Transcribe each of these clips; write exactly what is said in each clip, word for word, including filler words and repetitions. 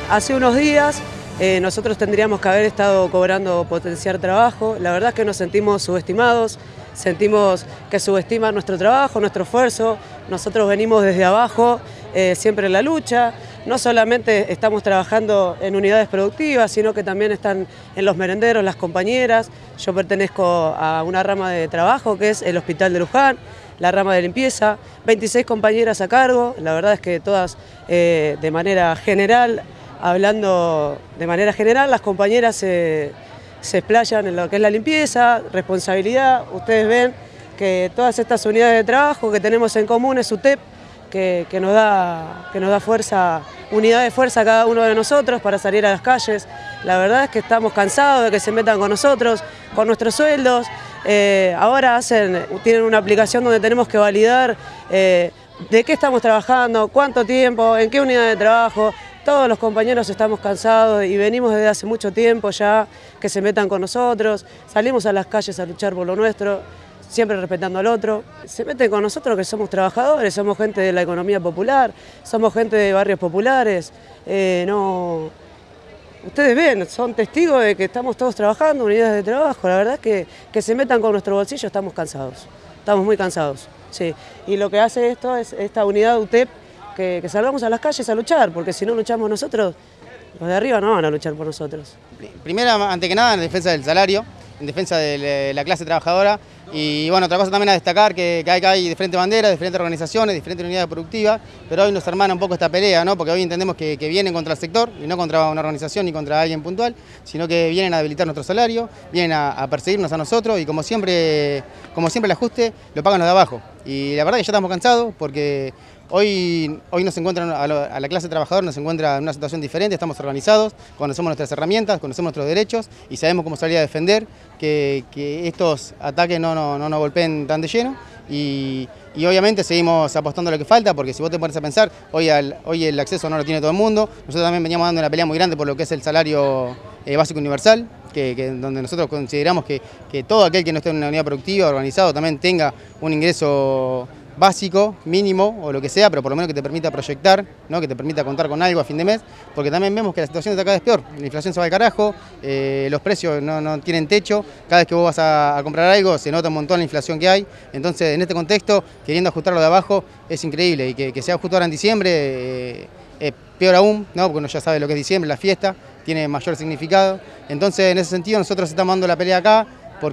hace unos días eh, nosotros tendríamos que haber estado cobrando potenciar trabajo. La verdad es que nos sentimos subestimados, sentimos que subestiman nuestro trabajo, nuestro esfuerzo. Nosotros venimos desde abajo, eh, siempre en la lucha. No solamente estamos trabajando en unidades productivas, sino que también están en los merenderos las compañeras. Yo pertenezco a una rama de trabajo que es el Hospital de Luján, la rama de limpieza, veintiséis compañeras a cargo. La verdad es que todas eh, de manera general, hablando de manera general, las compañeras se, se explayan en lo que es la limpieza, responsabilidad. Ustedes ven que todas estas unidades de trabajo que tenemos en común es U T E P, que, que, nos da, que nos da fuerza, unidad de fuerza a cada uno de nosotros para salir a las calles. La verdad es que estamos cansados de que se metan con nosotros, con nuestros sueldos. Eh, ahora hacen, tienen una aplicación donde tenemos que validar eh, de qué estamos trabajando, cuánto tiempo, en qué unidad de trabajo. Todos los compañeros estamos cansados y venimos desde hace mucho tiempo ya que se metan con nosotros. Salimos a las calles a luchar por lo nuestro, siempre respetando al otro. Se meten con nosotros que somos trabajadores, somos gente de la economía popular, somos gente de barrios populares. Eh, no... Ustedes ven, son testigos de que estamos todos trabajando, unidades de trabajo. La verdad es que, que se metan con nuestro bolsillo, estamos cansados, estamos muy cansados. Sí. Y lo que hace esto es esta unidad U T E P, que, que salgamos a las calles a luchar, porque si no luchamos nosotros, los de arriba no van a luchar por nosotros. Primero, ante que nada, en defensa del salario, en defensa de la clase trabajadora. Y bueno, otra cosa también a destacar, que, que hay, que hay diferentes banderas, diferentes organizaciones, diferentes unidades productivas, pero hoy nos hermana un poco esta pelea, ¿no? Porque hoy entendemos que, que vienen contra el sector, y no contra una organización ni contra alguien puntual, sino que vienen a debilitar nuestro salario, vienen a, a perseguirnos a nosotros, y como siempre, como siempre el ajuste lo pagan los de abajo. Y la verdad que ya estamos cansados, porque Hoy, hoy nos encuentran, a la clase trabajadora nos encuentra en una situación diferente, estamos organizados, conocemos nuestras herramientas, conocemos nuestros derechos y sabemos cómo salir a defender, que, que estos ataques no, no, no nos golpeen tan de lleno y, y obviamente seguimos apostando a lo que falta, porque si vos te pones a pensar, hoy, al, hoy el acceso no lo tiene todo el mundo. Nosotros también veníamos dando una pelea muy grande por lo que es el salario eh, básico universal, que, que donde nosotros consideramos que, que todo aquel que no esté en una unidad productiva, organizado, también tenga un ingreso básico, mínimo o lo que sea, pero por lo menos que te permita proyectar, ¿no? Que te permita contar con algo a fin de mes, porque también vemos que la situación de acá es peor, la inflación se va al carajo, eh, los precios no, no tienen techo, cada vez que vos vas a, a comprar algo se nota un montón la inflación que hay, entonces en este contexto, queriendo ajustarlo de abajo, es increíble, y que, que sea justo ahora en diciembre, eh, es peor aún, ¿no? Porque uno ya sabe lo que es diciembre, la fiesta, tiene mayor significado, entonces en ese sentido nosotros estamos dando la pelea acá,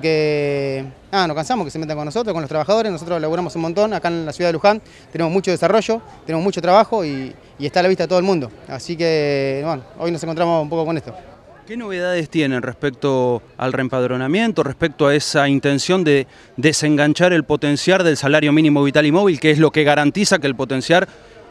porque ah, nos cansamos que se metan con nosotros, con los trabajadores. Nosotros laburamos un montón acá en la ciudad de Luján, tenemos mucho desarrollo, tenemos mucho trabajo y, y está a la vista de todo el mundo. Así que bueno, hoy nos encontramos un poco con esto. ¿Qué novedades tienen respecto al reempadronamiento, respecto a esa intención de desenganchar el potenciar del salario mínimo vital y móvil, que es lo que garantiza que el potenciar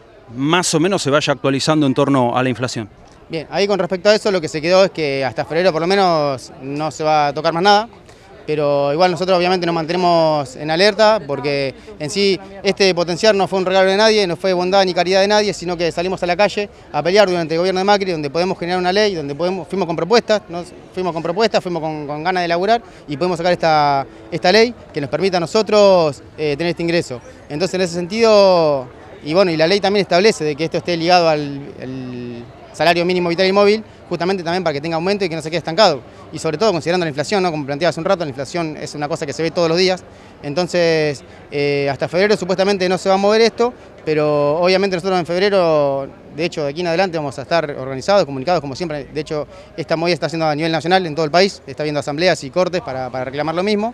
más o menos se vaya actualizando en torno a la inflación? Bien, ahí con respecto a eso lo que se quedó es que hasta febrero por lo menos no se va a tocar más nada. Pero igual nosotros obviamente nos mantenemos en alerta, porque en sí este potenciar no fue un regalo de nadie, no fue bondad ni caridad de nadie, sino que salimos a la calle a pelear durante el gobierno de Macri, donde podemos generar una ley, donde podemos, fuimos con propuestas, ¿no? fuimos con propuestas, fuimos con, con ganas de laburar y podemos sacar esta, esta ley que nos permita a nosotros eh, tener este ingreso. Entonces en ese sentido, y bueno, y la ley también establece de que esto esté ligado al, al salario mínimo vital y móvil, justamente también para que tenga aumento y que no se quede estancado. Y sobre todo considerando la inflación, ¿no? Como planteaba hace un rato, la inflación es una cosa que se ve todos los días. Entonces, eh, hasta febrero supuestamente no se va a mover esto, pero obviamente nosotros en febrero, de hecho de aquí en adelante vamos a estar organizados, comunicados como siempre. De hecho, esta movida está haciendo a nivel nacional en todo el país, está habiendo asambleas y cortes para, para reclamar lo mismo.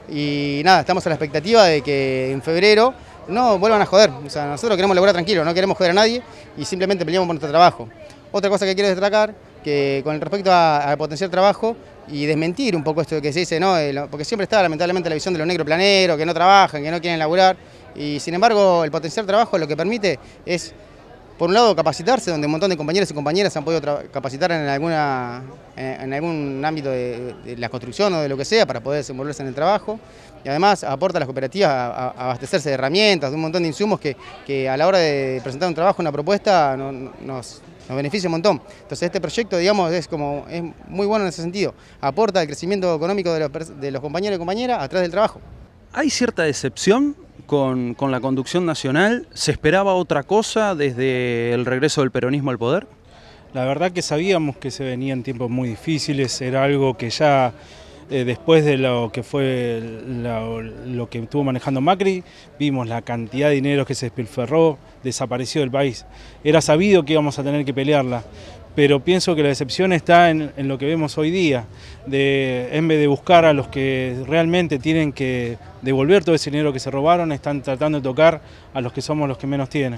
Y nada, estamos a la expectativa de que en febrero no vuelvan a joder. O sea, nosotros queremos laburar tranquilo, no queremos joder a nadie y simplemente peleamos por nuestro trabajo. Otra cosa que quiero destacar, que con respecto a, a potenciar trabajo y desmentir un poco esto que se dice, ¿no? Porque siempre está lamentablemente la visión de los negros planeros, que no trabajan, que no quieren laburar, y sin embargo el potenciar trabajo lo que permite es, por un lado, capacitarse, donde un montón de compañeros y compañeras se han podido capacitar en, alguna, en, en algún ámbito de, de la construcción o de lo que sea para poder desenvolverse en el trabajo. Y además aporta a las cooperativas a, a abastecerse de herramientas, de un montón de insumos que, que a la hora de presentar un trabajo, una propuesta, no, nos, nos beneficia un montón. Entonces este proyecto, digamos, es, como, es muy bueno en ese sentido. Aporta al crecimiento económico de los, de los compañeros y compañeras a través del trabajo. ¿Hay cierta decepción con, con la conducción nacional? ¿Se esperaba otra cosa desde el regreso del peronismo al poder? La verdad que sabíamos que se venían tiempos muy difíciles, era algo que ya eh, después de lo que fue lo, lo que estuvo manejando Macri, vimos la cantidad de dinero que se despilfarró, desapareció del país. Era sabido que íbamos a tener que pelearla, pero pienso que la decepción está en, en lo que vemos hoy día, de, en vez de buscar a los que realmente tienen que devolver todo ese dinero que se robaron, están tratando de tocar a los que somos los que menos tienen.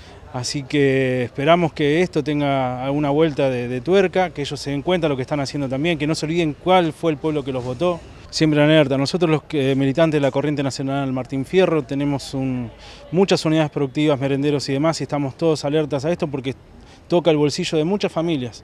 Así que esperamos que esto tenga alguna vuelta de, de tuerca, que ellos se den cuenta de lo que están haciendo también, que no se olviden cuál fue el pueblo que los votó. Siempre en alerta. Nosotros los que, militantes de la Corriente Nacional Martín Fierro tenemos un, muchas unidades productivas, merenderos y demás, y estamos todos alertas a esto porque toca el bolsillo de muchas familias.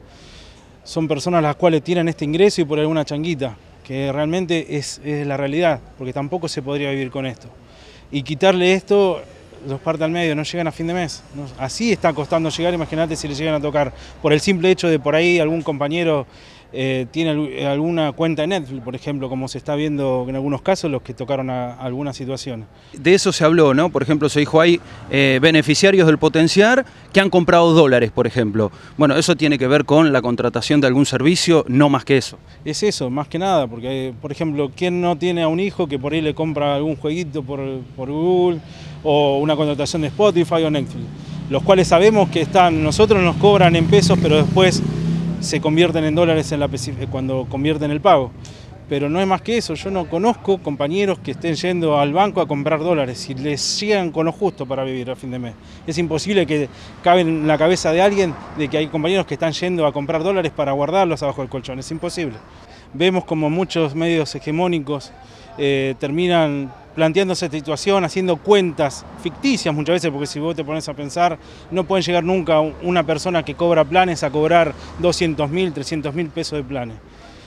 Son personas las cuales tienen este ingreso y por alguna changuita, que realmente es, es la realidad, porque tampoco se podría vivir con esto. Y quitarle esto los parte al medio, no llegan a fin de mes. ¿no? Así está costando llegar, imagínate si le llegan a tocar por el simple hecho de por ahí algún compañero eh, tiene alguna cuenta en Netflix, por ejemplo, como se está viendo en algunos casos los que tocaron a, a algunas situaciones. De eso se habló, ¿no? Por ejemplo, se dijo hay eh, beneficiarios del potenciar que han comprado dólares, por ejemplo. Bueno, eso tiene que ver con la contratación de algún servicio, no más que eso. Es eso, más que nada, porque, por ejemplo, ¿quién no tiene a un hijo que por ahí le compra algún jueguito por, por Google o una contratación de Spotify o Netflix? Los cuales sabemos que están, nosotros nos cobran en pesos, pero después se convierten en dólares en la, cuando convierten el pago. Pero no es más que eso, yo no conozco compañeros que estén yendo al banco a comprar dólares y les llegan con lo justo para vivir a fin de mes. Es imposible que cabe en la cabeza de alguien de que hay compañeros que están yendo a comprar dólares para guardarlos abajo del colchón, es imposible. Vemos como muchos medios hegemónicos eh, terminan planteándose esta situación, haciendo cuentas ficticias muchas veces, porque si vos te pones a pensar, no pueden llegar nunca una persona que cobra planes a cobrar doscientos mil, trescientos mil pesos de planes.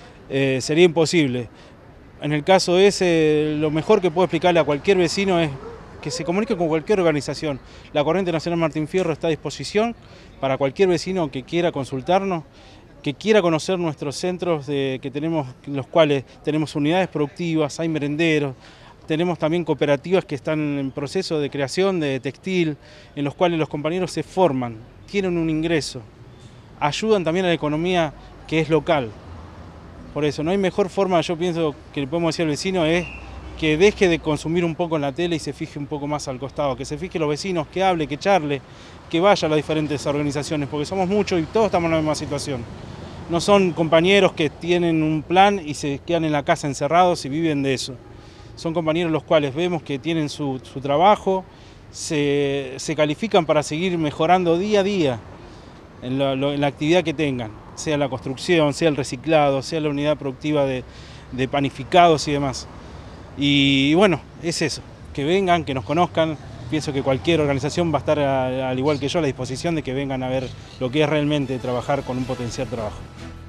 Eh, sería imposible. En el caso ese, lo mejor que puedo explicarle a cualquier vecino es que se comunique con cualquier organización. La Corriente Nacional Martín Fierro está a disposición para cualquier vecino que quiera consultarnos, que quiera conocer nuestros centros de, que tenemos, los cuales tenemos unidades productivas, hay merenderos, tenemos también cooperativas que están en proceso de creación de textil, en los cuales los compañeros se forman, tienen un ingreso, ayudan también a la economía que es local. Por eso, no hay mejor forma, yo pienso, que le podemos decir al vecino, es que deje de consumir un poco en la tele y se fije un poco más al costado, que se fije los vecinos, que hable, que charle, que vaya a las diferentes organizaciones, porque somos muchos y todos estamos en la misma situación. No son compañeros que tienen un plan y se quedan en la casa encerrados y viven de eso. Son compañeros los cuales vemos que tienen su, su trabajo, se, se califican para seguir mejorando día a día en, lo, lo, en la actividad que tengan, sea la construcción, sea el reciclado, sea la unidad productiva de, de panificados y demás. Y bueno, es eso, que vengan, que nos conozcan. Pienso que cualquier organización va a estar, a, al igual que yo, a la disposición de que vengan a ver lo que es realmente trabajar con un potencial trabajo.